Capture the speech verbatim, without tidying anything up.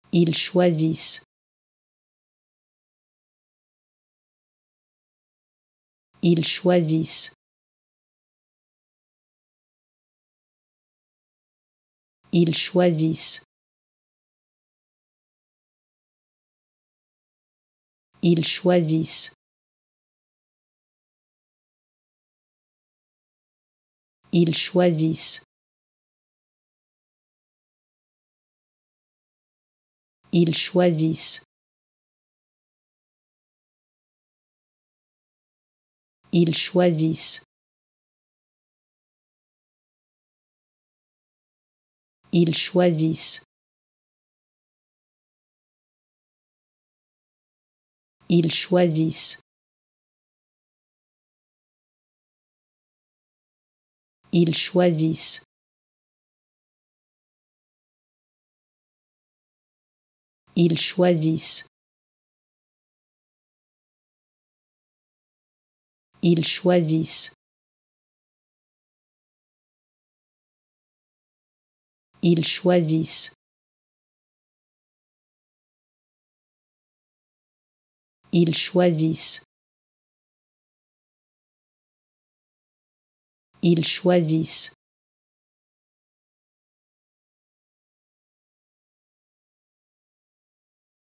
Ils choisissent. Ils choisissent. Ils choisissent. Ils choisissent. Ils choisissent. Ils choisissent. Ils choisissent. Ils choisissent. Ils choisissent. Ils choisissent. Ils choisissent. Ils choisissent. Ils choisissent. Ils choisissent. Ils choisissent.